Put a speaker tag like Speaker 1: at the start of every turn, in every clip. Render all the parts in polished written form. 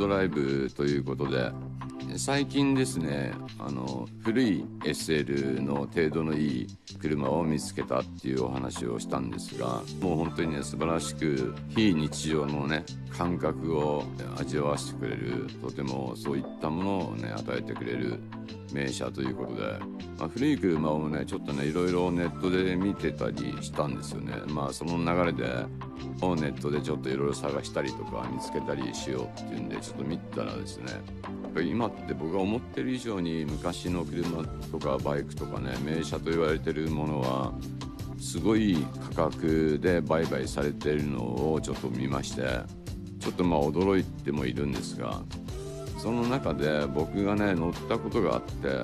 Speaker 1: ドライブということで、最近ですね、古い SL の程度のいい車を見つけたっていうお話をしたんですが、もう本当にね、素晴らしく非日常のね感覚を味わわせてくれる、とてもそういったものをね与えてくれる名車ということで、古い車をねちょっとねいろいろネットで見てたりしたんですよね。その流れでネットでちょっといろいろ探したりとか見つけたりしようっていうんでちょっと見たらですね、やっぱり今って僕が思ってる以上に昔の車とかバイクとかね、名車と言われてるものはすごい価格で売買されているのをちょっと見まして、ちょっと驚いてもいるんですが、その中で僕がね乗ったことがあって、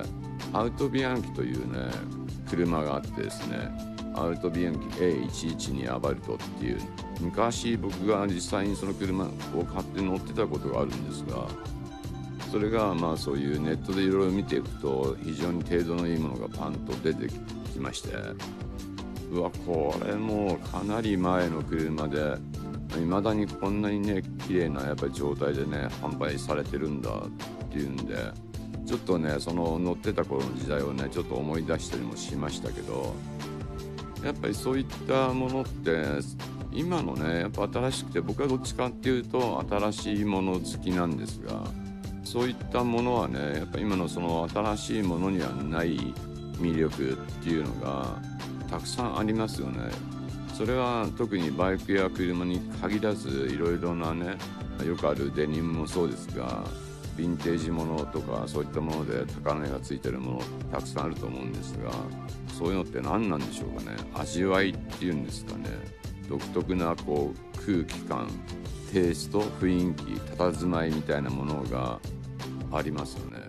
Speaker 1: アウトビアンキというね車があってですね、アウトビアンキ A112 アバルトっていう、昔僕が実際にその車を買って乗ってたことがあるんですが、それがそういうネットでいろいろ見ていくと非常に程度のいいものがパンと出てきまして、うわこれもうかなり前の車で未だにこんなにね綺麗なやっぱり状態でね販売されてるんだっていうんで、ちょっとねその乗ってた頃の時代をねちょっと思い出したりもしましたけど、やっぱりそういったものって今のねやっぱ新しくて、僕はどっちかっていうと新しいもの好きなんですが、そういったものはねやっぱ今のその新しいものにはない魅力っていうのがたくさんありますよね。それは特にバイクや車に限らず、いろいろなねよくあるデニムもそうですが、ヴィンテージものとかそういったもので高値がついてるものたくさんあると思うんですが、そういうのって何なんでしょうかね。味わいっていうんですかね、独特なこう空気感、テイスト、雰囲気、佇まいみたいなものがありますよね。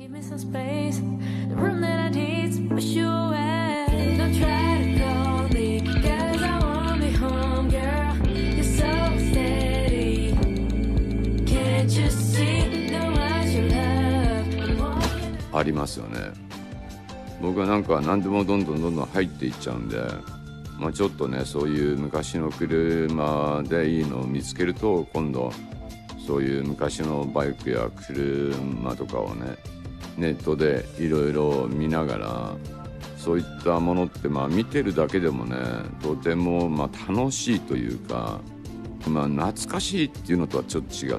Speaker 1: ありますよね。僕はなんか何でもどんどん入っていっちゃうんで、ちょっとねそういう昔の車でいいのを見つけると、今度そういう昔のバイクや車とかをねネットでいろいろ見ながら、そういったものって見てるだけでもねとても楽しいというか、懐かしいっていうのとはちょっと違って、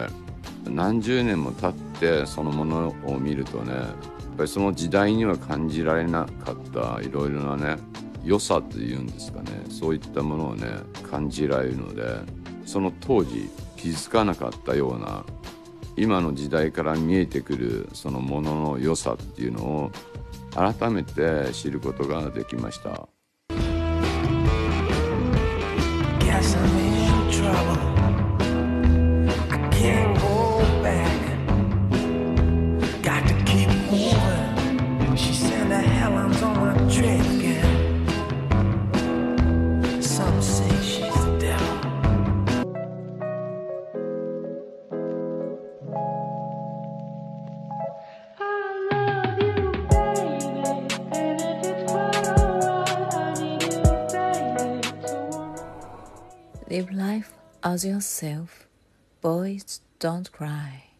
Speaker 1: 何十年も経ってそのものを見るとね、やっぱりその時代には感じられなかったいろいろなね良さというんですかね、そういったものをね感じられるので、その当時気づかなかったような今の時代から見えてくるそのものの良さっていうのを改めて知ることができました。
Speaker 2: Live life as yourself. Boys, don't cry.